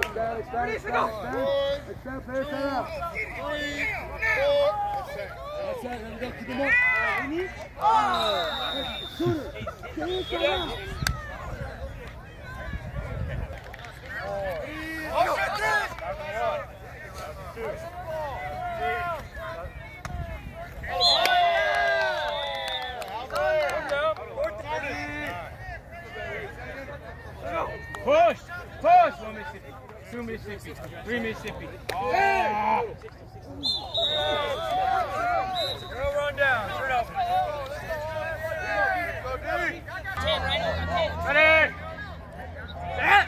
Extend, play set up. 3, 4, That's it, let me go, keep him up. Shooter, stay inside out. Push! Push! 1 Mississippi. 2 Mississippi. 3 Mississippi. Oh. Girl, run down. Straight up. Go D. 10, right? Ready? Set!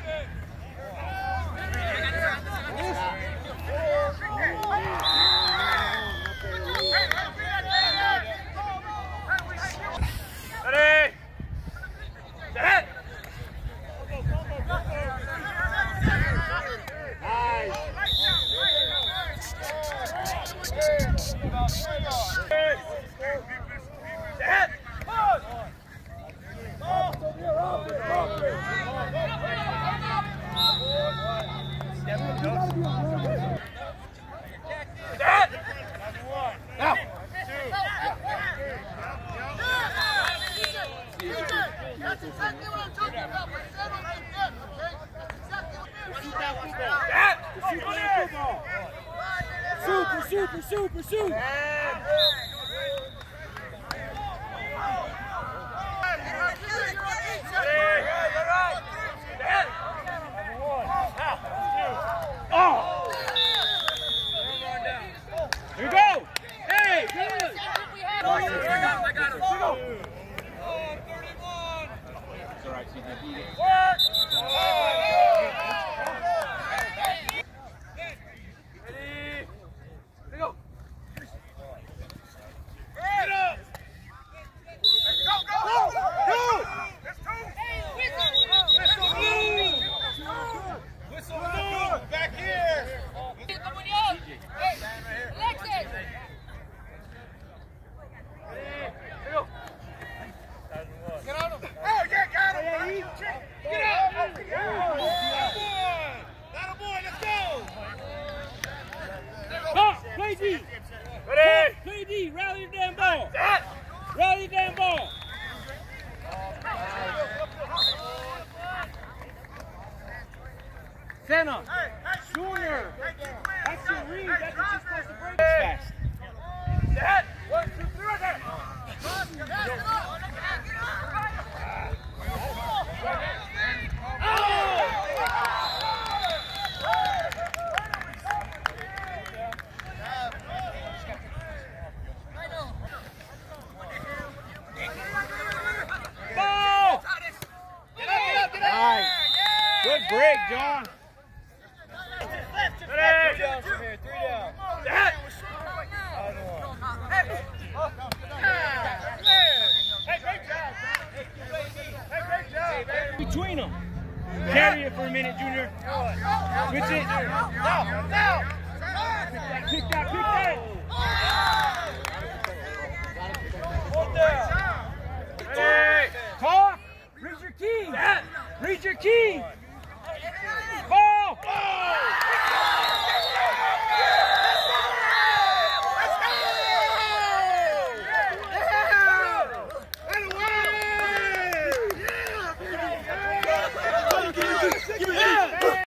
Ready? Set! Pursue! Here we go! Hey, good! I got him. Go! Oh, 31! It's all right, CJ. Work! Ready? Here we go! Get up! Go! Whistle blue! Back here! Get on him! Oh, yeah, got him! Get up! That boy, let's go! Play D! Ready? Play D! Rally the damn ball! Rally the damn ball! Center! Junior! That's your read! That's what you're supposed to break fast! Set! 1, 2, 3, right there! Ball! Nice! Good break, John! Ready? 3 down from here, 3 down. Set! Hey, great job. Hey, great job. Between them. Carry it for a minute, Junior. Switch it. Now. Pick that. Hold down. Ready? Talk. Read your key. Read your key. Ball.